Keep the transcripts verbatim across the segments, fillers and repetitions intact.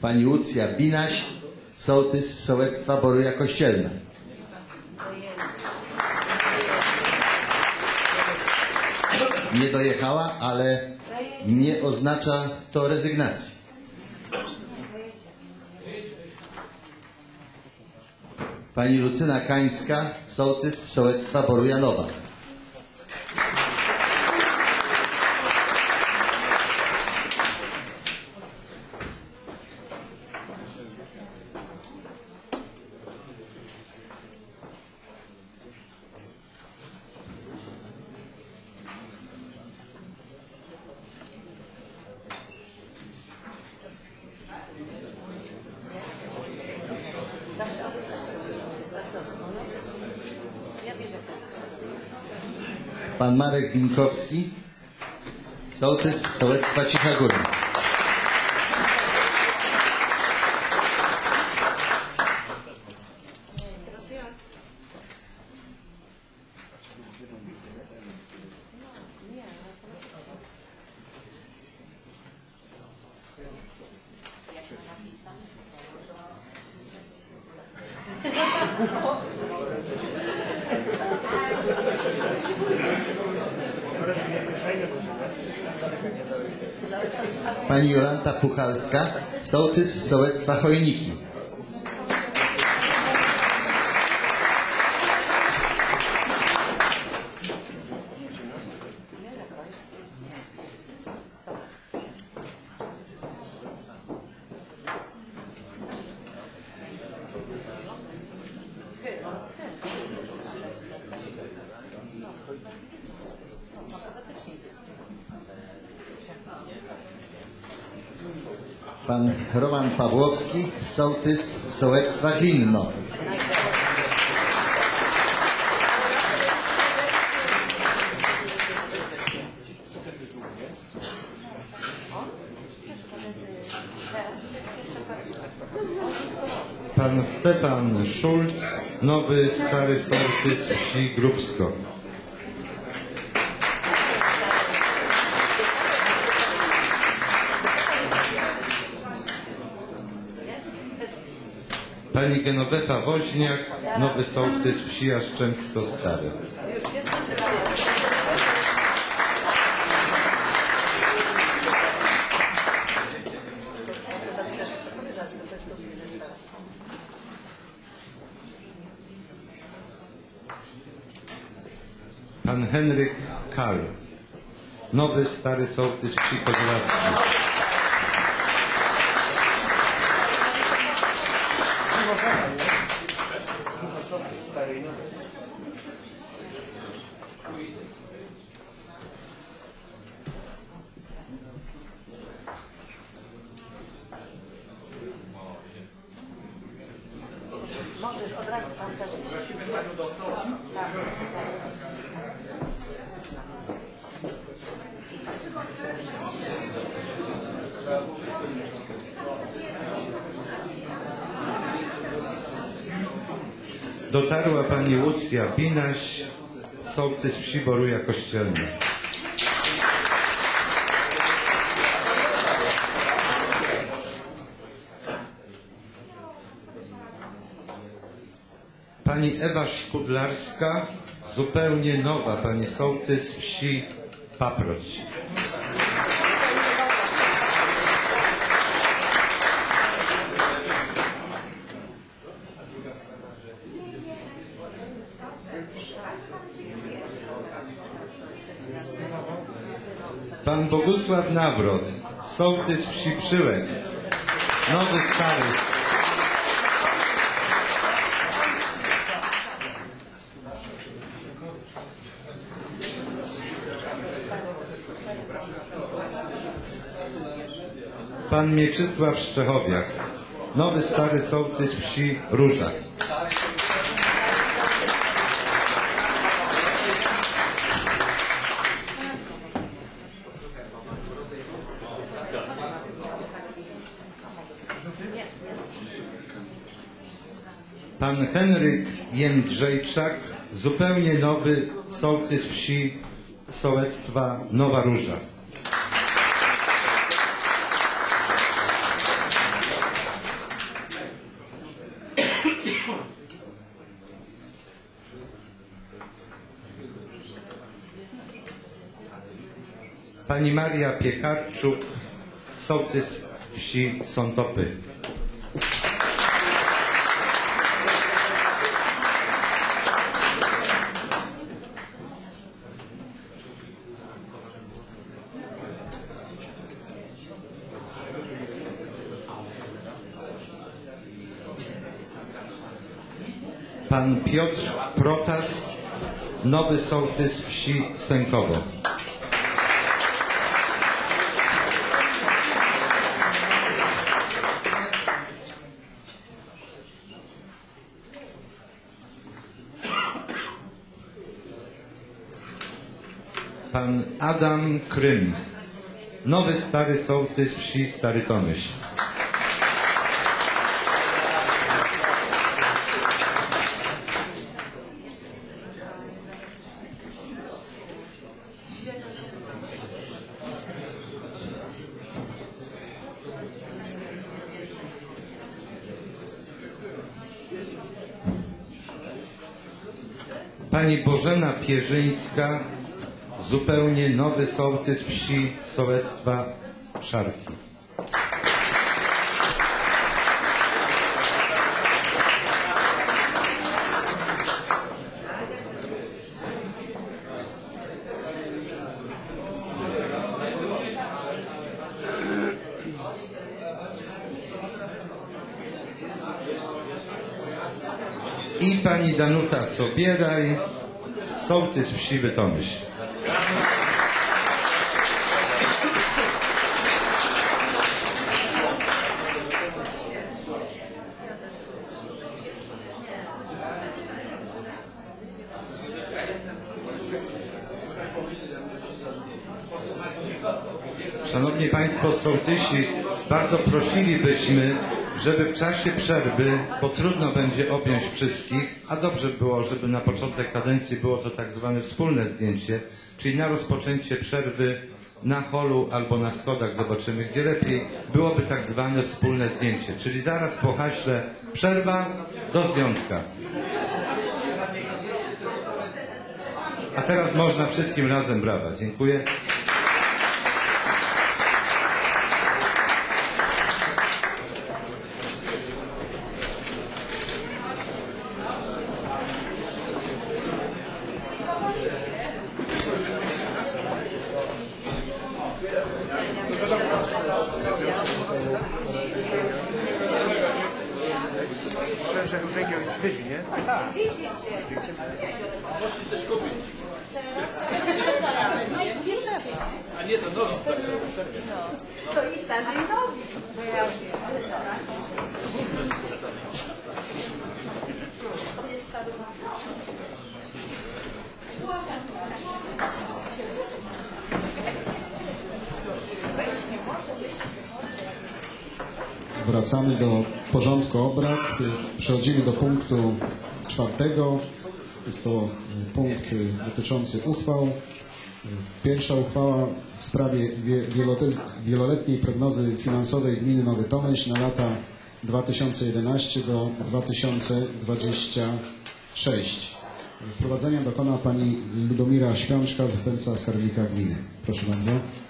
Pani Łucja Binaś, sołtys sołectwa Boruja Kościelna. Nie dojechała, ale nie oznacza to rezygnacji. Pani Lucyna Kańska, sołtys sołectwa Boruja Nowa. Pan Marek Binkowski, sołtys sołectwa Cicha Górna. Pani Jolanta Puchalska, sołtys sołectwa Chojniki. Pan Roman Pawłowski, sołtys sołectwa Glinno. Pan Stefan Szulc, nowy stary sołtys wsi Grubsko. Pani Genowefa Woźniak, nowy sołtys wsi Jastrzębsko Stare. Pan Henryk Kal, nowy stary sołtys wsi Kozłowski. Możesz od razu pan prosimy panią do stołu. Tak, Dotarła pani Łucja Binaś, sołtys wsi Boruja Kościelna. Pani Ewa Szkudlarska, zupełnie nowa pani sołtys wsi Paproć. Pan Bogusław Nawrot, sołtys wsi Przyłek, nowy stary. Pan Mieczysław Szczechowiak, nowy stary sołtys wsi Róża. Pan Henryk Jędrzejczak, zupełnie nowy sołtys wsi sołectwa Nowa Róża. Pani Maria Piekarczuk, sołtys wsi Sątopy. Pan Piotr Protas, nowy sołtys wsi Sękowo. Pan Adam Krym, nowy stary sołtys wsi Stary Tomyśl. Pani Bożena Pierzyńska, zupełnie nowy sołtys wsi sołectwa Szarki. I pani Danuta Sobieraj, sołtys wsi Bytomyśl. Szanowni Państwo sołtysi, bardzo prosilibyśmy, żeby w czasie przerwy, bo trudno będzie objąć wszystkich, a dobrze było, żeby na początek kadencji było to tak zwane wspólne zdjęcie, czyli na rozpoczęcie przerwy na holu albo na schodach, zobaczymy gdzie lepiej, byłoby tak zwane wspólne zdjęcie, czyli zaraz po haśle przerwa do zdjątka. A teraz można wszystkim razem brawa. Dziękuję. A nie, to nowi stary. To i starzy i nowi. To ja już Wracamy do porządku obrad. Przechodzimy do punktu czwartego. Jest to punkt dotyczący uchwał. Pierwsza uchwała w sprawie wieloletniej prognozy finansowej gminy Nowy Tomyśl na lata dwa tysiące jedenaście do dwa tysiące dwudziestego szóstego. Wprowadzenia dokona pani Ludomira Świączka, zastępca skarbnika gminy. Proszę bardzo.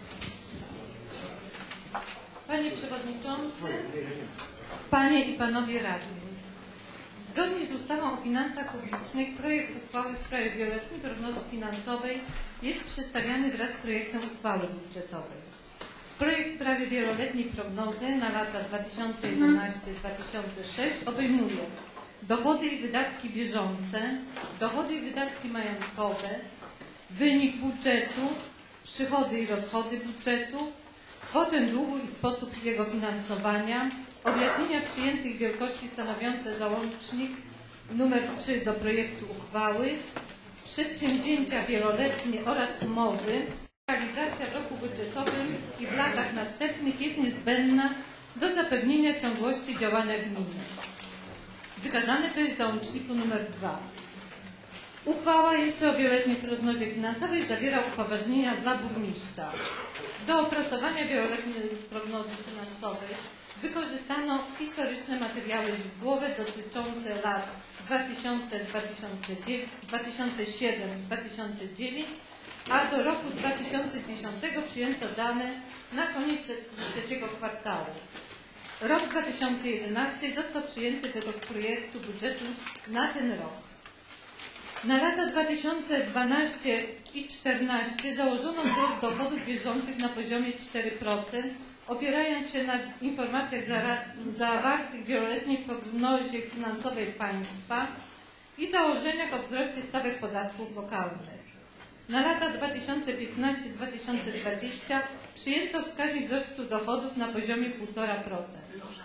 Panie Przewodniczący, Panie i Panowie Radni. Zgodnie z ustawą o finansach publicznych projekt uchwały w sprawie wieloletniej prognozy finansowej jest przedstawiany wraz z projektem uchwały budżetowej. Projekt w sprawie wieloletniej prognozy na lata dwa tysiące jedenaście do dwa tysiące szóstego obejmuje dochody i wydatki bieżące, dochody i wydatki majątkowe, wynik budżetu, przychody i rozchody budżetu, kwotę długu i sposób jego finansowania, objaśnienia przyjętych wielkości stanowiące załącznik numer trzy do projektu uchwały, przedsięwzięcia wieloletnie oraz umowy. Realizacja w roku budżetowym i w latach następnych jest niezbędna do zapewnienia ciągłości działania gminy. Wykazane to jest w załączniku numer dwa. Uchwała jeszcze o wieloletniej prognozie finansowej zawiera upoważnienia dla burmistrza. Do opracowania wieloletniej prognozy finansowej wykorzystano historyczne materiały źródłowe dotyczące lat dwa tysiące siedem do dwa tysiące dziewięć a do roku dwa tysiące dziesiątego przyjęto dane na koniec trzeciego kwartału. Rok dwa tysiące jedenasty został przyjęty według projektu budżetu na ten rok. Na lata dwa tysiące dwanaście i dwa tysiące czternaście założono wzrost dochodów bieżących na poziomie cztery procent, opierając się na informacjach zawartych w wieloletniej prognozie finansowej państwa i założeniach o wzroście stawek podatków lokalnych. Na lata dwa tysiące piętnasty do dwa tysiące dwudziestego przyjęto wskaźnik wzrostu dochodów na poziomie półtora procent.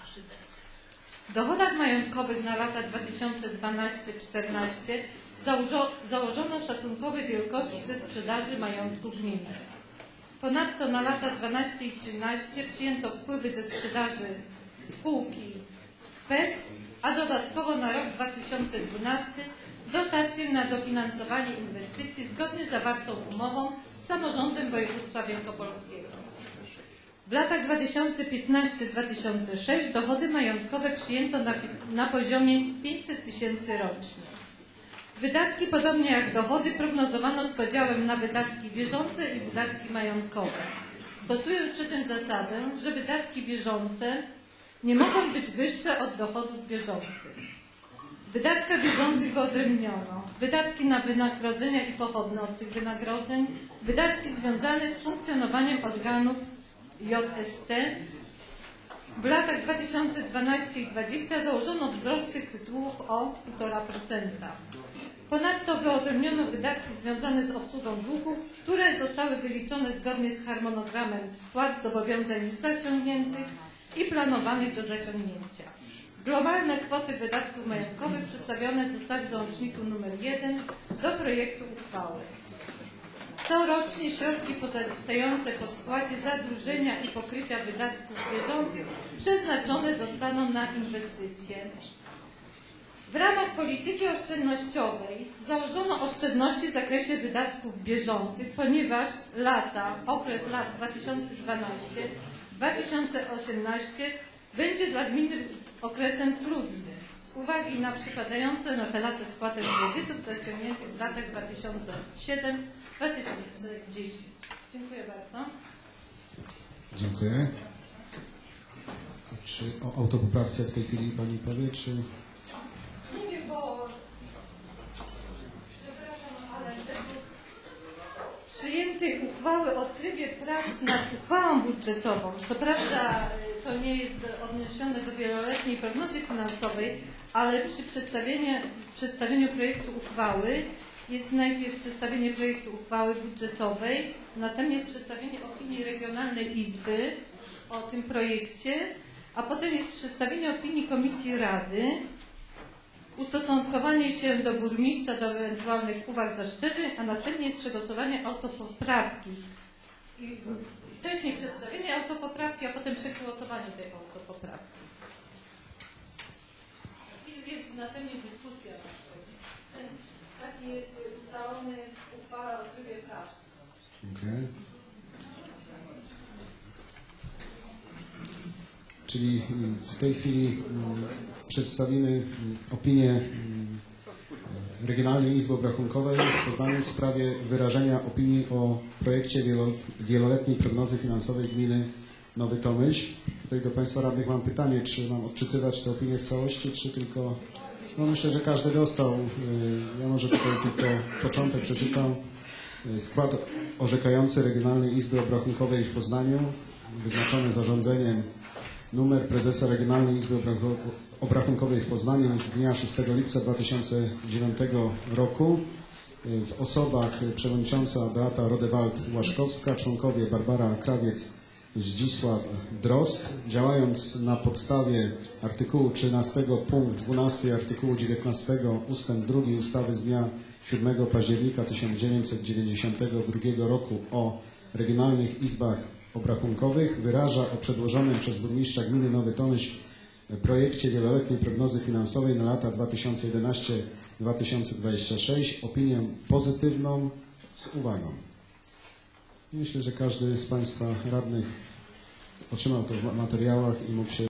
W dochodach majątkowych na lata dwa tysiące dwanaście do dwa tysiące czternastego założono szacunkowe wielkości ze sprzedaży majątku gminy. Ponadto na lata dwanaście i trzynaście przyjęto wpływy ze sprzedaży spółki P E C, a dodatkowo na rok dwa tysiące dwunasty dotację na dofinansowanie inwestycji zgodnie z zawartą umową z samorządem województwa wielkopolskiego. W latach dwa tysiące piętnastego do dwa tysiące szóstego dochody majątkowe przyjęto na, na poziomie pięćset tysięcy rocznie. Wydatki, podobnie jak dochody, prognozowano z podziałem na wydatki bieżące i wydatki majątkowe, stosując przy tym zasadę, że wydatki bieżące nie mogą być wyższe od dochodów bieżących. W wydatkach bieżących wyodrębniono wydatki na wynagrodzenia i pochodne od tych wynagrodzeń, wydatki związane z funkcjonowaniem organów J S T. W latach dwa tysiące dwunastego i dwa tysiące dwudziestego założono wzrost tych tytułów o półtora procent. Ponadto wyodrębniono wydatki związane z obsługą długów, które zostały wyliczone zgodnie z harmonogramem spłat zobowiązań już zaciągniętych i planowanych do zaciągnięcia. Globalne kwoty wydatków majątkowych przedstawione zostały w załączniku nr jeden do projektu uchwały. Corocznie środki pozostające po spłacie zadłużenia i pokrycia wydatków bieżących przeznaczone zostaną na inwestycje. W ramach polityki oszczędnościowej założono oszczędności w zakresie wydatków bieżących, ponieważ lata, okres lat dwa tysiące dwunasty do dwa tysiące osiemnastego będzie dla gminy okresem trudnym z uwagi na przypadające na te lata spłatek kredytów zaciągniętych w latach dwa tysiące siódmym do dwa tysiące dziesiątego. Dziękuję bardzo. Dziękuję. A czy o autopoprawce w tej chwili Pani powie, czy... Nie wiem, bo przepraszam, ale przyjętej uchwały o trybie prac nad uchwałą budżetową, co prawda to nie jest odniesione do wieloletniej prognozy finansowej, ale przy przedstawieniu, przedstawieniu projektu uchwały jest najpierw przedstawienie projektu uchwały budżetowej, następnie jest przedstawienie opinii Regionalnej Izby o tym projekcie, a potem jest przedstawienie opinii Komisji Rady, ustosunkowanie się do burmistrza do ewentualnych uwag, zastrzeżeń, a następnie jest przegłosowanie autopoprawki. I wcześniej przedstawienie autopoprawki, a potem przegłosowanie tej autopoprawki. I jest następnie dyskusja. Taki jest ustalony w uchwale o trybie prac. Okay. Czyli w tej chwili przedstawimy opinię Regionalnej Izby Obrachunkowej w Poznaniu w sprawie wyrażenia opinii o projekcie wieloletniej prognozy finansowej gminy Nowy Tomyśl. Tutaj do Państwa radnych mam pytanie, czy mam odczytywać tę opinię w całości, czy tylko... No myślę, że każdy dostał. Ja może tutaj tylko początek przeczytam. Skład orzekający Regionalnej Izby Obrachunkowej w Poznaniu, wyznaczony zarządzeniem numer prezesa Regionalnej Izby Obrachunkowej w Poznaniu z dnia szóstego lipca dwa tysiące dziewiątego roku. W osobach przewodnicząca Beata Rodewald-Łaszkowska, członkowie Barbara Krawiec, Zdzisław Drozd, działając na podstawie artykułu trzynastego punkt dwunasty i artykułu dziewiętnastego ustęp drugi ustawy z dnia siódmego października tysiąc dziewięćset dziewięćdziesiątego drugiego roku o regionalnych izbach obrachunkowych wyraża o przedłożonym przez burmistrza gminy Nowy Tomyśl projekcie wieloletniej prognozy finansowej na lata dwa tysiące jedenasty do dwa tysiące dwudziestego szóstego opinię pozytywną z uwagą. Myślę, że każdy z Państwa radnych otrzymał to w materiałach i mógł się